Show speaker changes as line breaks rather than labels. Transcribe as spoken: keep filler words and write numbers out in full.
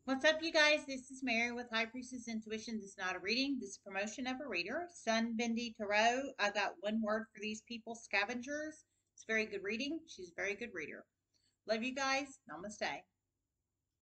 What's up, you guys? This is Mary with High Priestess Intuition. This is not a reading. This is a promotion of a reader. Sun Bindi Tarot. I got one word for these people, Scavengers. It's a very good reading. She's a very good reader. Love you guys. Namaste.